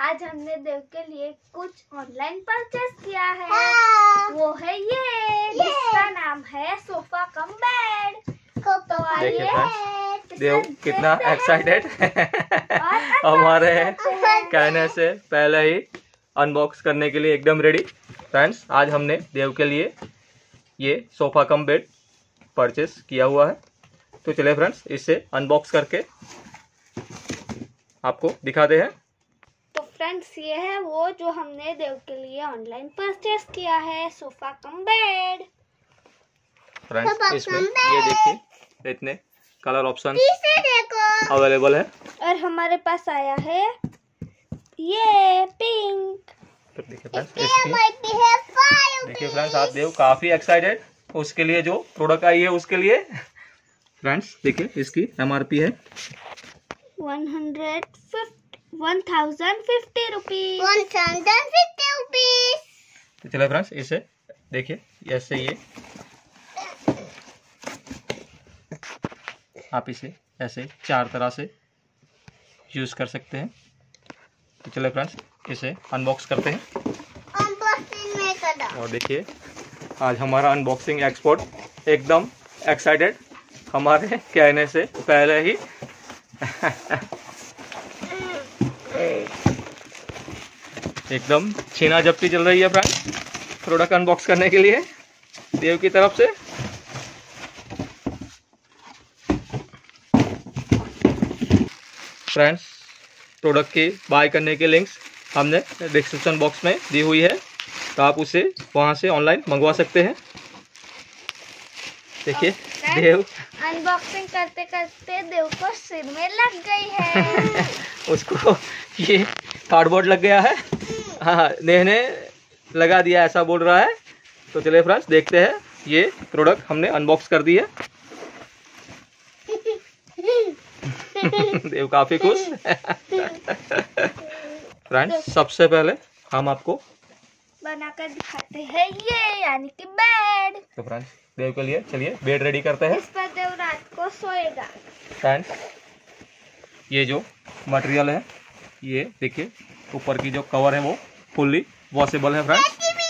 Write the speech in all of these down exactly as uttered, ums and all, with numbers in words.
आज हमने देव के लिए कुछ ऑनलाइन परचेस किया है। हाँ। वो है ये, ये जिसका नाम है सोफा कम बेड। तो आइए देव कितना एक्साइटेड हमारे कहने से पहले ही अनबॉक्स करने के लिए एकदम रेडी। फ्रेंड्स, आज हमने देव के लिए ये सोफा कम बेड परचेस किया हुआ है। तो चलिए फ्रेंड्स, इसे अनबॉक्स करके आपको दिखाते हैं। तो फ्रेंड्स, ये है वो जो हमने देव के लिए ऑनलाइन परचेस किया है, सोफा कम बेड। फ्रेंड्स, इसमें ये देखिए इतने कलर ऑप्शन अवेलेबल है और हमारे पास आया है ये पिंक। तो देखिए फ्रेंड्स, देखिए फ्रेंड्स, आप देव काफी एक्साइटेड उसके लिए जो प्रोडक्ट आई है उसके लिए। फ्रेंड्स देखिए, इसकी एमआरपी है one hundred fifty one thousand fifty rupees one thousand fifty rupees. तो चलिए फ्रेंड्स, इसे देखिए ऐसे ये आप इसे ऐसे चार तरह से यूज कर सकते हैं। तो चलिए फ्रेंड्स, इसे अनबॉक्स करते हैं। अनबॉक्सिंग में करो। और देखिए, आज हमारा अनबॉक्सिंग एक्सपर्ट एकदम एक्साइटेड हमारे कहने से पहले ही एकदम छीना झपटी चल रही है फ्रेंड्स प्रोडक्ट अनबॉक्स करने के लिए देव की तरफ से। फ्रेंड्स, प्रोडक्ट की बाय करने के लिंक्स हमने डिस्क्रिप्शन बॉक्स में दी हुई है, तो आप उसे वहां से ऑनलाइन मंगवा सकते हैं। देखिए देव अनबॉक्सिंग करते करते देव को सिर में लग गई है उसको ये कार्डबोर्ड लग गया है। हाँ, नेह ने लगा दिया ऐसा बोल रहा है। तो चलिए फ्रेंड्स, देखते हैं ये प्रोडक्ट हमने अनबॉक्स कर दी है। देव काफी खुश। फ्रेंड्स, सबसे पहले हम आपको बनाकर दिखाते हैं ये, यानी कि बेड। तो फ्रेंड्स, देव के लिए चलिए बेड रेडी करते हैं। इस पर देव रात को सोएगा। फ्रेंड्स, ये जो मटेरियल है, ये देखिए ऊपर की जो कवर है वो फुल्ली वॉशेबल है फ्रेंड्स।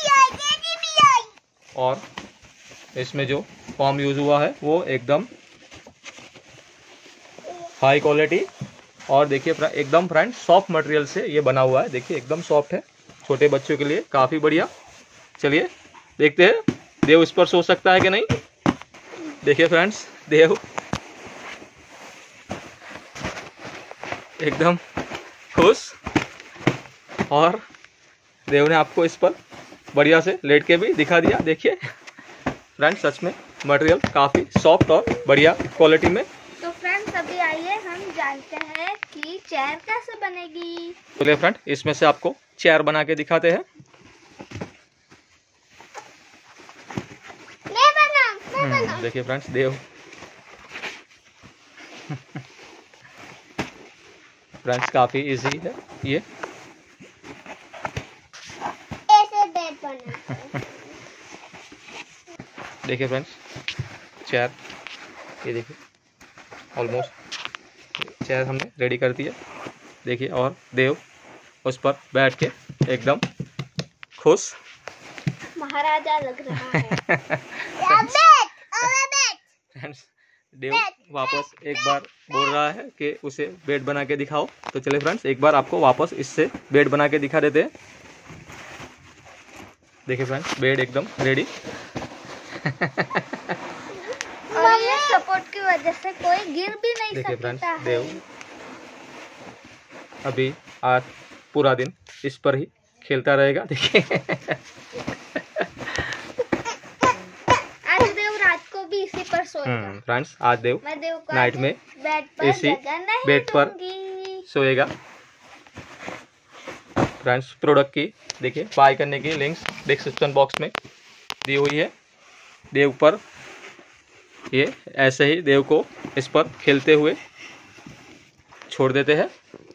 और इसमें जो फॉर्म यूज हुआ है वो एकदम हाई क्वालिटी और देखिए एकदम फ्रेंड्स सॉफ्ट मटेरियल से ये बना हुआ है। देखिए एकदम सॉफ्ट है, छोटे बच्चों के लिए काफी बढ़िया। चलिए देखते हैं देव इस पर सो सकता है कि नहीं। देखिए फ्रेंड्स, देव एकदम खुश और देव ने आपको इस पर बढ़िया से लेट के भी दिखा दिया। देखिए फ्रेंड्स, सच में मटेरियल काफी सॉफ्ट और बढ़िया क्वालिटी में। तो फ्रेंड्स, अभी आइए हम जानते हैं कि चेयर कैसे बनेगी। चलिए फ्रेंड, इसमें से आपको चेयर बना के दिखाते हैं। मैं बना, मैं बना। देखिए फ्रेंड्स, देव फ्रेंड्स काफी इजी है ये। ऐसे बेड बना। देखिए फ्रेंड्स, चेयर ये देखिए ऑलमोस्ट चेयर हमने रेडी कर दी है। देखिए, और देव उस पर बैठ के एकदम खुश महाराजा लग रहा है। फ्रेंड्स, देव वापस एक बार बोल रहा है कि उसे बेड बना के दिखाओ। तो चलिए फ्रेंड्स, एक बार आपको वापस इससे बेड बना के दिखा देते हैं। देखिए फ्रेंड्स, बेड एकदम रेडी। और ये सपोर्ट की वजह से कोई गिर भी नहीं सकता। देखिए फ्रेंड्स, देव अभी आज पूरा दिन इस पर ही खेलता रहेगा। देखिए आज देव रात को भी इसी पर सोएगा। फ्रेंड्स, आज देव मैं देव को नाइट में बेड पर इसी जगह नहीं बेड पर दूंगी। सोएगा। फ्रेंड्स, प्रोडक्ट की देखिए बाय करने की लिंक्स डिस्क्रिप्शन बॉक्स में दी हुई है। देव पर ये ऐसे ही देव को इस पर खेलते हुए छोड़ देते हैं।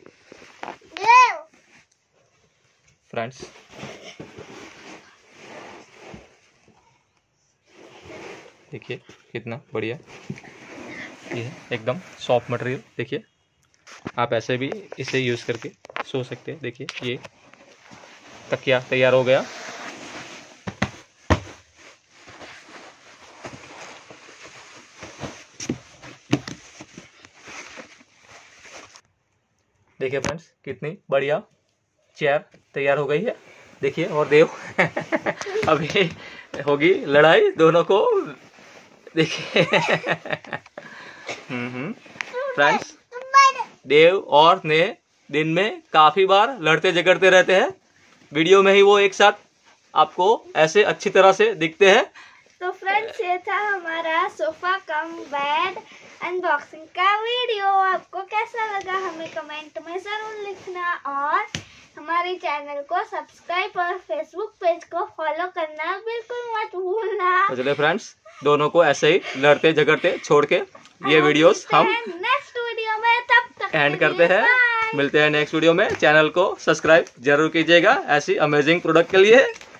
फ्रेंड्स, देखिए कितना बढ़िया ये है, एकदम सॉफ्ट मटेरियल। देखिए आप ऐसे भी इसे यूज़ करके सो सकते हैं। देखिए ये तकिया तैयार हो गया। देखिए फ्रेंड्स कितनी बढ़िया चेयर तैयार हो गई है। देखिए और देव अभी होगी लड़ाई दोनों को। देखिए हम्म फ्रेंड्स देव और ने दिन में काफी बार लड़ते झगड़ते रहते हैं। वीडियो में ही वो एक साथ आपको ऐसे अच्छी तरह से दिखते हैं। तो फ्रेंड्स ये था हमारा सोफा कम बेड अनबॉक्सिंग का वीडियो। आपको कैसा लगा हमें कमेंट में जरूर लिखना और हमारे चैनल को सब्सक्राइब और फेसबुक पेज को फॉलो करना बिल्कुल मत भूलना। तो चलिए फ्रेंड्स दोनों को ऐसे ही लड़ते झगड़ते छोड़ के ये वीडियोस हम नेक्स्ट वीडियो में तब तक एंड करते हैं। मिलते हैं नेक्स्ट वीडियो में। चैनल को सब्सक्राइब जरूर कीजिएगा ऐसी अमेजिंग प्रोडक्ट के लिए।